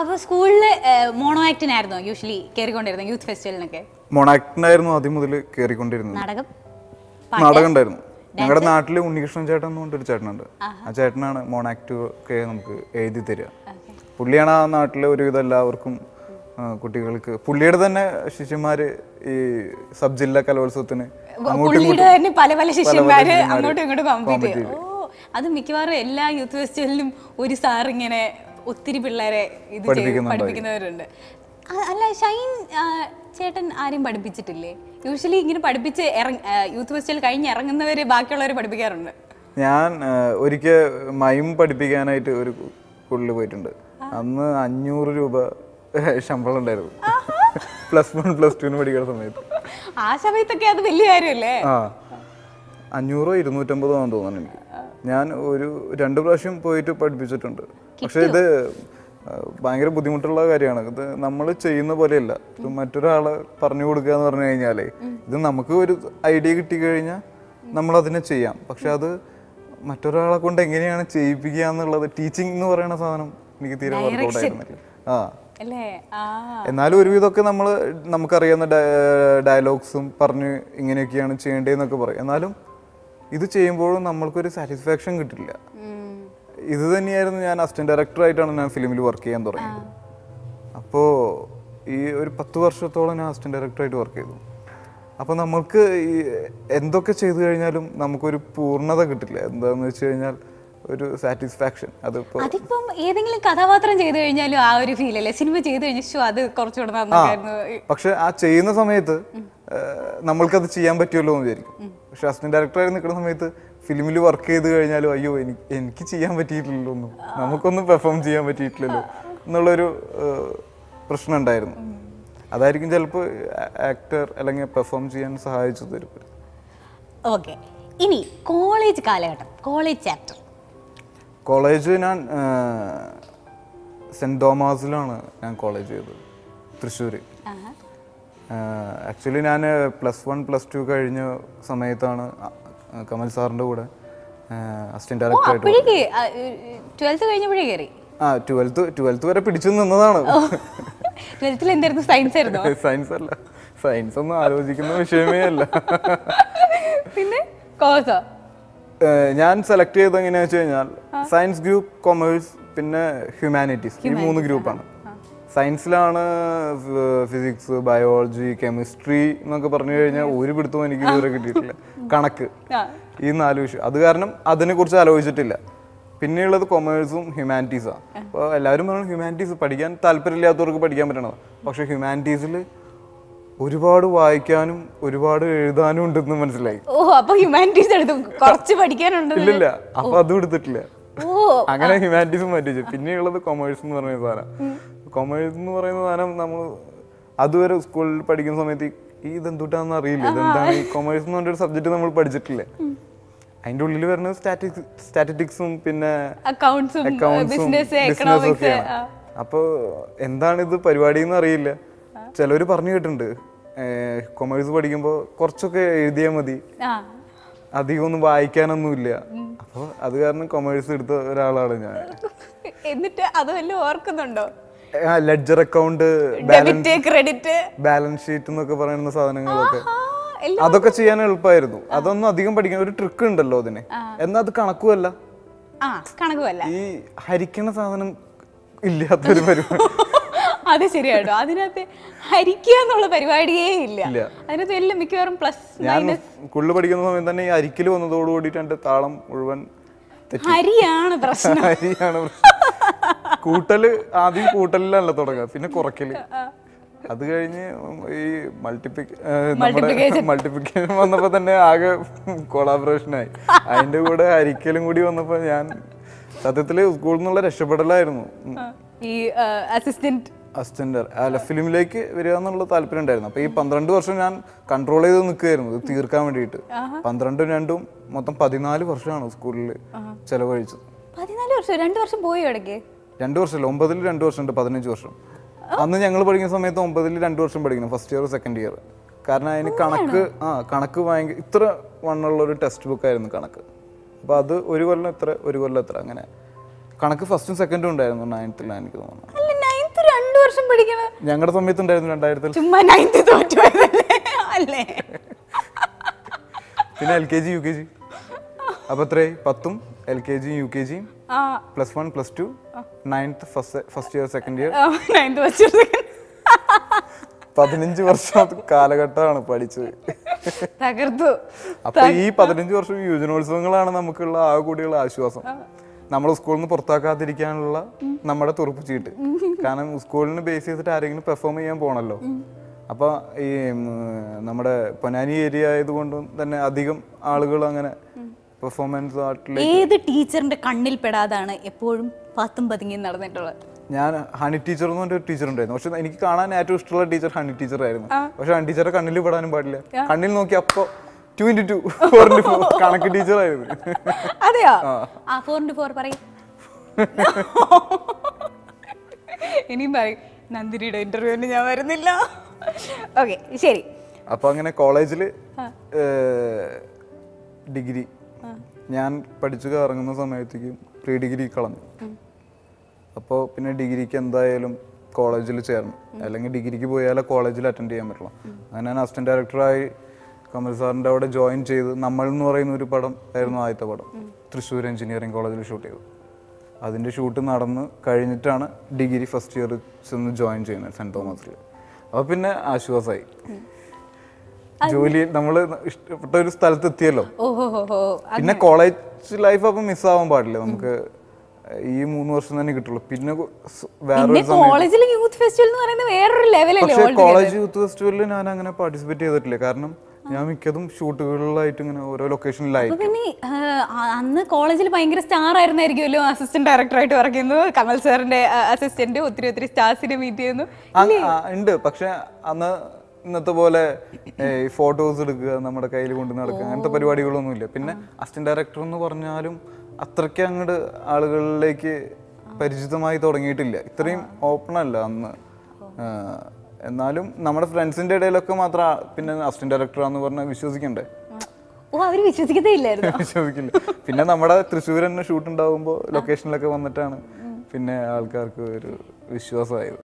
അപ്പോൾ സ്കൂളിൽ മോണോ ആക്ടിനായിരുന്നോ യൂഷ്വലി കയറിക്കൊണ്ടിരുന്നത് യൂത്ത് ഫെസ്റ്റിവലിനൊക്കെ? മോണോ ആക്ടിനായിരുന്നു ആദ്യം മുതൽ കയറിക്കൊണ്ടിരുന്നത്. നാടകം ഉണ്ടായിരുന്നു. ഞങ്ങളുടെ നാട്ടിൽ ഉണ്ണികൃഷ്ണൻ ചേട്ടൻ എന്ന് പറഞ്ഞൊരു ചേട്ടനുണ്ട്. ആ ചേട്ടനാണ് മോണോ ആക്ട് ഒക്കെ നമുക്ക് എഴുതി തരിക. പുള്ളിയാണ് ആ നാട്ടിലെ ഒരുവിധം എല്ലാവർക്കും കുട്ടികൾക്ക്, പുള്ളിയുടെ തന്നെ ശിഷ്യന്മാര് ഈ സബ് ജില്ലാ കലോത്സവത്തിന് പല പല ശിഷ്യന്മാര് അങ്ങോട്ടും ഇങ്ങോട്ടും കോമ്പീറ്റ് ചെയ്യും. ഓ, അത് മിക്കവാറും എല്ലാ യൂത്ത് ഫെസ്റ്റിവലിലും ഒരു സാർ ഇങ്ങനെ ഒത്തിരി പിള്ളേരെ ഇത് പഠിപ്പിക്കുന്നവരുണ്ട്. അല്ല, ഷൈൻ ചേട്ടൻ ആരും പഠിപ്പിച്ചിട്ടില്ലേ? യൂഷ്വലി ഇങ്ങനെ പഠിപ്പിച്ച് യൂത്ത് ഫെസ്റ്റിവൽ കഴിഞ്ഞ് ഇറങ്ങുന്നവര് ബാക്കിയുള്ളവരെ പഠിപ്പിക്കാറുണ്ട്. ഞാൻ ഒരിക്കൽ മൈം പഠിപ്പിക്കാനായിട്ട് ഒരു സ്കൂളിൽ പോയിട്ടുണ്ട്. അന്ന് 500 രൂപ ശമ്പളം ഉണ്ടായിരുന്നു. +1 +2 പഠിക്കുന്ന സമയത്ത്. ആ സമയത്തൊക്കെ അത് വലിയ കാര്യമല്ലേ? 500 250 ആണെന്ന് തോന്നുന്നു എനിക്ക്. ഞാൻ 2 പ്രാവശ്യം പോയിട്ട് പഠിപ്പിച്ചിട്ടുണ്ട്. പക്ഷെ ഇത് ഭയങ്കര ബുദ്ധിമുട്ടുള്ള കാര്യമാണ്. ഇത് നമ്മൾ ചെയ്യുന്ന പോലെയല്ല. ഇത് മറ്റൊരാളെ പറഞ്ഞു കൊടുക്കുക എന്ന് പറഞ്ഞു കഴിഞ്ഞാലേ, ഇത് നമുക്ക് ഒരു ഐഡിയ കിട്ടിക്കഴിഞ്ഞാൽ നമ്മളതിനെ ചെയ്യാം. പക്ഷെ അത് മറ്റൊരാളെ കൊണ്ട് എങ്ങനെയാണ് ചെയ്യിപ്പിക്കുക എന്നുള്ളത്, ടീച്ചിങ് എന്ന് പറയുന്ന സാധനം എനിക്ക് തീരെ വർക്കൗട്ട് ആയിരുന്നില്ല. എന്നാലും ഒരുവിധമൊക്കെ നമുക്കറിയാവുന്ന ഡയലോഗ്സും പറഞ്ഞ് ഇങ്ങനെയൊക്കെയാണ് ചെയ്യേണ്ടതെന്നൊക്കെ പറയും. എന്നാലും ഇത് ചെയ്യുമ്പോഴും നമ്മൾക്കൊരു സാറ്റിസ്ഫാക്ഷൻ കിട്ടില്ല. ഇത് തന്നെയായിരുന്നു, ഞാൻ അസിസ്റ്റന്റ് ഡയറക്ടറായിട്ടാണ് ഞാൻ ഫിലിമിൽ വർക്ക് ചെയ്യാൻ തുടങ്ങിയത്. അപ്പോൾ ഈ ഒരു 10 വർഷത്തോളം ഞാൻ അസിസ്റ്റന്റ് ഡയറക്ടറായിട്ട് വർക്ക് ചെയ്തു. അപ്പോൾ നമ്മൾക്ക് ഈ എന്തൊക്കെ ചെയ്തു കഴിഞ്ഞാലും നമുക്കൊരു പൂർണ്ണത കിട്ടില്ല. എന്താണെന്ന് വെച്ച് കഴിഞ്ഞാൽ ഒരു സാറ്റിസ്ഫാക്ഷൻ. അതിപ്പം ഏതെങ്കിലും കഥാപാത്രം ചെയ്തു കഴിഞ്ഞാലും ആ ഒരു ഫീൽ അല്ലേ? സിനിമ ചെയ്തു കഴിഞ്ഞാൽ അത് കുറച്ചുകൂടെ നന്നായിരുന്നു. പക്ഷെ ആ ചെയ്യുന്ന സമയത്ത് നമ്മൾക്കത് ചെയ്യാൻ പറ്റുമല്ലോ എന്ന് വിചാരിക്കും. പക്ഷെ അസിസ്റ്റന്റ് ഡയറക്ടറായി നിൽക്കുന്ന സമയത്ത് ഫിലിമിൽ വർക്ക് ചെയ്ത് കഴിഞ്ഞാലും അയ്യോ എനിക്ക് ചെയ്യാൻ പറ്റിയിട്ടില്ലല്ലോ, ഒന്നും നമുക്കൊന്നും പെർഫോം ചെയ്യാൻ പറ്റിയിട്ടില്ലല്ലോ എന്നുള്ളൊരു പ്രശ്നം ഉണ്ടായിരുന്നു. അതായിരിക്കും ചിലപ്പോൾ ആക്ടർ അല്ലെങ്കിൽ പെർഫോം ചെയ്യാൻ സഹായിച്ചു തരും. ഓക്കെ, ഇനി കോളേജ് കാലഘട്ടം, കോളേജ് ചാപ്റ്റർ. കോളേജ് ഞാൻ സെൻറ് തോമസിലാണ് ഞാൻ കോളേജ് ചെയ്തത്, തൃശ്ശൂർ. ആക്ച്വലി ഞാൻ +1 +2 കഴിഞ്ഞ സമയത്താണ് കമൽ സാറിൻ്റെ കൂടെ അസിസ്റ്റന്റ് ഡയറക്ടറായിട്ട്. 12th കഴിഞ്ഞപ്പോഴേ കയറി? 12th വരെ പിടിച്ചു നിന്നതാണ്. 12th എന്തായിരുന്നു? സയൻസ് ആയിരുന്നു? സയൻസ് അല്ല, സയൻസ് ഒന്നും ആലോചിക്കുന്ന വിഷയമേ അല്ല. പിന്നെ കോഴ്സോ? ഞാൻ സെലക്ട് ചെയ്തത് എങ്ങനെയാണെന്ന് വെച്ച് കഴിഞ്ഞാൽ സയൻസ് ഗ്രൂപ്പ്, കൊമേഴ്സ്, പിന്നെ ഹ്യൂമാനിറ്റീസ്, ഈ 3 ഗ്രൂപ്പാണ്. സയൻസിലാണ് ഫിസിക്സ്, ബയോളജി, കെമിസ്ട്രി എന്നൊക്കെ പറഞ്ഞു കഴിഞ്ഞാൽ ഒരു പിടുത്തവും എനിക്ക് ഇതുവരെ കിട്ടിയിട്ടില്ല. കണക്ക്, ഈ 4 വിഷയം. അത് കാരണം അതിനെക്കുറിച്ച് ആലോചിച്ചിട്ടില്ല. പിന്നെയുള്ളത് കൊമേഴ്സും ഹ്യൂമാനിറ്റീസാണ്. അപ്പോൾ എല്ലാവരും പറഞ്ഞു ഹ്യൂമാനിറ്റീസ് പഠിക്കാൻ താല്പര്യമില്ലാത്തവർക്ക് പഠിക്കാൻ പറ്റണത്. പക്ഷേ ഹ്യൂമാനിറ്റീസിൽ ഒരുപാട് വായിക്കാനും ഒരുപാട് എഴുതാനും ഉണ്ടെന്ന് മനസ്സിലായി. ഇല്ലില്ല, അപ്പൊ അതും എടുത്തിട്ടില്ല. അങ്ങനെ ഹ്യൂമാനിറ്റീസും മാറ്റി. പിന്നെയുള്ളത് കൊമേഴ്സ് എന്ന് പറയുന്ന സാധനം. കൊമേഴ്സ് എന്ന് പറയുന്ന സാധനം നമ്മൾ അതുവരെ സ്കൂളിൽ പഠിക്കുന്ന സമയത്ത് ഇതെന്തുട്ടാന്ന് അറിയില്ല. ഇതെന്താണ് ഈ കൊമേഴ്സ് എന്ന് പറഞ്ഞൊരു സബ്ജക്ട് നമ്മൾ പഠിച്ചിട്ടില്ല. അതിൻ്റെ ഉള്ളിൽ വരുന്നത് സ്റ്റാറ്റിസ്റ്റിക്സും പിന്നെ അക്കൗണ്ട്സും ബിസിനസ്സും ഒക്കെയാണ്. അപ്പോൾ എന്താണിത് പരിപാടി എന്ന് അറിയില്ല. ചിലവർ പറഞ്ഞു കേട്ടിട്ടുണ്ട് കൊമേഴ്സ് പഠിക്കുമ്പോൾ കുറച്ചൊക്കെ എഴുതിയാൽ മതി, അധികം ഒന്നും വായിക്കാനൊന്നുമില്ല. അപ്പോൾ അത് കാരണം കൊമേഴ്സ് എടുത്ത ഒരാളാണ് ഞാൻ. എന്നിട്ട് അത് വല്ലതും ഓർക്കുന്നുണ്ടോ? ലെഡ്ജർ അക്കൗണ്ട്, ബാലൻസ് ഷീറ്റ് എന്നൊക്കെ പറയുന്ന സാധനങ്ങളൊക്കെ അതൊക്കെ ചെയ്യാൻ എളുപ്പമായിരുന്നു. അതൊന്നും അധികം പഠിക്കാൻ ഒരു ട്രിക്ക് ഉണ്ടല്ലോ അതിന്. എന്നാൽ അത് കണക്കുമല്ല, ഈ ഹരിക്കണ സാധനം ഇല്ലാത്തൊരു പരിപാടി. അത് ശരിയാട്ടോ, അതിനകത്ത് ഹരിക്കുക എന്നുള്ള പരിപാടിയേ ഇല്ല. അതിനകത്ത് എല്ലാം മിക്കവാറും ഞാൻ സ്കൂളിൽ പഠിക്കുന്ന സമയത്ത് തന്നെ ഈ അരിക്കൽ വന്നതോടുകൂടിയിട്ട് എന്റെ താളം മുഴുവൻ ഹരിയാണ് പ്രശ്നം. കൂട്ടല് ആദ്യം കൂട്ടലിലാണല്ലോ തുടങ്ങുക, പിന്നെ കുറയ്ക്കല്. അത് കഴിഞ്ഞ് ഈ മൾട്ടിപ്ലിക്കേഷൻ വന്നപ്പോ തന്നെ ആകെ കൊളാബറേഷനായി. അതിന്റെ കൂടെ ഹരിക്കലും കൂടി വന്നപ്പോ ഞാൻ സത്യത്തില് സ്കൂളിൽ നിന്നുള്ള രക്ഷപ്പെടലായിരുന്നു. ഈ അസിസ്റ്റന്റ് അല്ല, ഫിലിമിലേക്ക് വരിക എന്നുള്ള താല്പര്യം ഉണ്ടായിരുന്നു. അപ്പൊ ഈ 12 വർഷം ഞാൻ കൺട്രോൾ ചെയ്ത് നിൽക്കുകയായിരുന്നു ഇത് തീർക്കാൻ വേണ്ടിയിട്ട്. 12 2 മൊത്തം 14 വർഷമാണ് സ്കൂളിൽ ചെലവഴിച്ചത്. 14 വർഷം? 2 വർഷം പോയി ഇടയ്ക്ക്? 2 വർഷമല്ല, 9ൽ 2 വർഷം ഉണ്ട്, 15 വർഷം. അന്ന് ഞങ്ങൾ പഠിക്കുന്ന സമയത്ത് 9ൽ 2 വർഷം പഠിക്കണം, ഫസ്റ്റ് ഇയർ സെക്കൻഡ് ഇയർ. കാരണം അതിന് കണക്ക് ഭയങ്കര ഇത്ര വണ്ണുള്ള ഒരു ടെക്സ്റ്റ് ബുക്ക് ആയിരുന്നു കണക്ക്. അപ്പോൾ അത് ഒരു കൊല്ലം എത്ര അങ്ങനെ കണക്ക് ഫസ്റ്റും സെക്കൻഡും ഉണ്ടായിരുന്നു 9th എനിക്ക് തോന്നുന്നു. ഞാൻ പഠിക്കണത്. ഞങ്ങളുടെ സമയത്തുണ്ടായിരുന്നു 2000. ചുമ്മാ 9th തോറ്റു അല്ലേ? പിന്നെ LKG UKG അപ്പൊ എത്രയായി? 10ഉം LKG UKG +1 +2 9th first year second year 9th first year second 15 വർഷം കാലഘട്ടമാണ് പഠിച്ചത്. തകർത്തു. അപ്പൊ ഈ 15 വർഷം യുവജനോത്സവങ്ങളാണ് നമുക്കുള്ള ആ കൂടിയുള്ള ആശ്വാസം. നമ്മൾ സ്കൂളിൽ നിന്ന് പുറത്താക്കാതിരിക്കാനുള്ള നമ്മുടെ തുറപ്പ് ചീട്ട്. കാരണം സ്കൂളിന് ബേസ് ചെയ്തിട്ട് ആരെങ്കിലും പെർഫോം ചെയ്യാൻ പോകണല്ലോ. അപ്പൊ ഈ നമ്മുടെ പൊന്നാനി ഏരിയ ആയതുകൊണ്ടും തന്നെ അധികം ആളുകൾ അങ്ങനെ പെർഫോമൻസ് ആർട്ടിൽ. ഏത് ടീച്ചറിന്റെ കണ്ണിൽ പെടാതാണ് എപ്പോഴും പാത്തും പതുങ്ങി നടന്നിട്ടുള്ളത്? ഞാൻ ഹണി ടീച്ചർ എന്ന് പറഞ്ഞൊരു ടീച്ചർ ഉണ്ടായിരുന്നു. പക്ഷെ എനിക്ക് കാണാൻ ഏറ്റവും ഇഷ്ടമുള്ള ടീച്ചർ ഹണി ടീച്ചർ ആയിരുന്നു. പക്ഷെ ഹണി ടീച്ചറെ കണ്ണിൽ പെടാനും പാടില്ല. കണ്ണിൽ നോക്കി അപ്പൊ 2 into 2 4 into 4 കണക്ക് ടീച്ചർ ആയിരുന്നു. അതെയോ? 4 into 4 പറയും. ഇനിയും പറയും നന്ദിനിയുടെ ഇന്റർവ്യൂവിന് ഞാൻ വരുന്നില്ല. ഓക്കെ ശരി. അപ്പൊ അങ്ങനെ കോളേജില് ഡിഗ്രി ഞാൻ പഠിച്ചു ഇറങ്ങുന്ന സമയത്തേക്കും പ്രീ ഡിഗ്രി കളഞ്ഞു. അപ്പോൾ പിന്നെ ഡിഗ്രിക്ക് എന്തായാലും കോളേജിൽ ചേർന്നു. അല്ലെങ്കിൽ ഡിഗ്രിക്ക് പോയാലേ കോളേജിൽ അറ്റൻഡ് ചെയ്യാൻ പറ്റുള്ളൂ. അങ്ങനെ ഞാൻ അസിസ്റ്റന്റ് ഡയറക്ടറായി കമൽ സാറിൻ്റെ അവിടെ ജോയിൻ ചെയ്ത് നമ്മൾ എന്ന് പറയുന്ന ഒരു പടം ആയിരുന്നു ആദ്യത്തെ പടം. തൃശ്ശൂർ എഞ്ചിനീയറിംഗ് കോളേജിൽ ഷൂട്ട് ചെയ്തു. അതിൻ്റെ ഷൂട്ട് നടന്ന് കഴിഞ്ഞിട്ടാണ് ഡിഗ്രി ഫസ്റ്റ് ഇയർ ചെന്ന് ജോയിൻ ചെയ്യുന്നത് സെൻറ്റ് തോമസിൽ. അപ്പോൾ പിന്നെ ആശ്വാസമായി. ജോലി നമ്മൾ ഇഷ്ടപ്പെട്ട ഒരു സ്ഥലത്ത് എത്തിയല്ലോ. പിന്നെ കോളേജ് ലൈഫ് അപ്പം മിസ്സാവാൻ പാടില്ല. നമുക്ക് ഈ 3 വർഷം തന്നെ കിട്ടുള്ളൂ. പിന്നെ കോളേജ് യൂത്ത് ഫെസ്റ്റിവലിൽ ഞാൻ അങ്ങനെ പാർട്ടിസിപ്പേറ്റ് ചെയ്തിട്ടില്ല. കാരണം ഞാൻ മിക്കതും ഷൂട്ടുകളിലായിട്ട് ഇങ്ങനെ ഓരോ ലൊക്കേഷനിലായിട്ട്. അന്ന് കോളേജിൽ ഭയങ്കര സ്റ്റാർ ആയിരുന്നായിരിക്കുമല്ലോ അസിസ്റ്റന്റ് ഡയറക്ടറായിട്ട് വർക്ക് ചെയ്യുന്നു. കമൽ സാറിന്റെ അസിസ്റ്റന്റ് ഒത്തിരി സ്റ്റാർസിനെ മീറ്റ് ചെയ്യുന്നു ഉണ്ട്. പക്ഷെ അന്ന് ഇന്നത്തെ പോലെ ഫോട്ടോസ് എടുക്കുക, നമ്മുടെ കയ്യിൽ കൊണ്ട് നടക്കുക, അങ്ങനത്തെ പരിപാടികളൊന്നുമില്ല. പിന്നെ അസിസ്റ്റന്റ് ഡയറക്ടർ എന്ന് പറഞ്ഞാലും അത്രയ്ക്ക് അങ്ങോട്ട് ആളുകളിലേക്ക് പരിചിതമായി തുടങ്ങിയിട്ടില്ല. ഇത്രയും ഓപ്പൺ അല്ല അന്ന്. എന്നാലും നമ്മുടെ ഫ്രണ്ട്സിന്റെ ഇടയിലൊക്കെ മാത്രം പിന്നെ അസിസ്റ്റന്റ് ഡയറക്ടറാന്ന് പറഞ്ഞാൽ വിശ്വസിക്കണ്ടേ? വിശ്വസിക്കില്ല. പിന്നെ നമ്മുടെ തൃശ്ശൂർ തന്നെ ഷൂട്ട് ഉണ്ടാവുമ്പോൾ ലൊക്കേഷനിലൊക്കെ വന്നിട്ടാണ് പിന്നെ ആൾക്കാർക്ക് ഒരു വിശ്വാസമായത്.